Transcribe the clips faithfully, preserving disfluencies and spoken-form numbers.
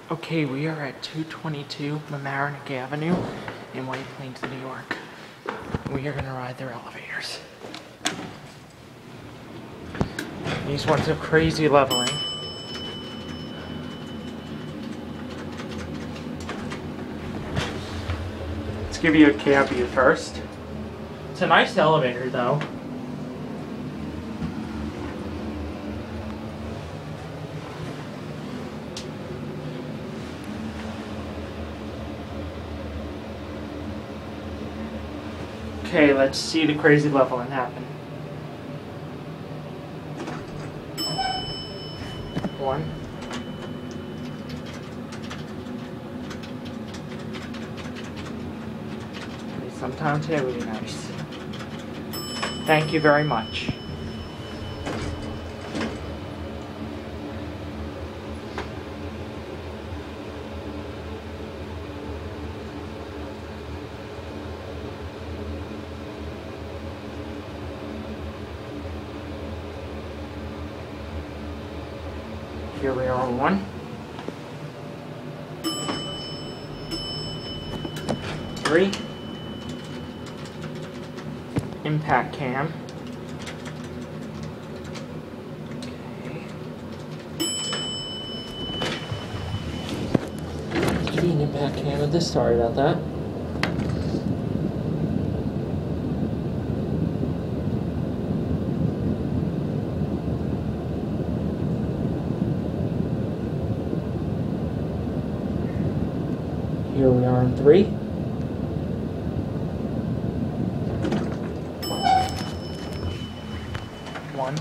Okay, we are at two twenty-two Mamaroneck Avenue in White Plains, New York. We are going to ride their elevators. These ones have crazy leveling. Let's give you a cab view first. It's a nice elevator though. Okay, let's see the crazy leveling happen. One. Sometimes it would be nice. Thank you very much. Here we are on one. Three. Impact cam. Okay. Give me an impact cam with this, sorry about that. Here we are on three. One.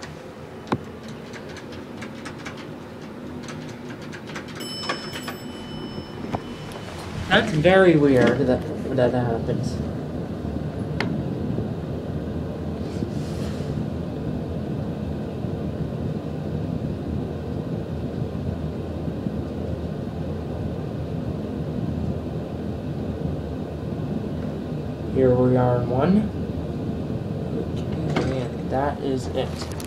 That's very weird that that happens. Here we are in one. Okay, and that is it.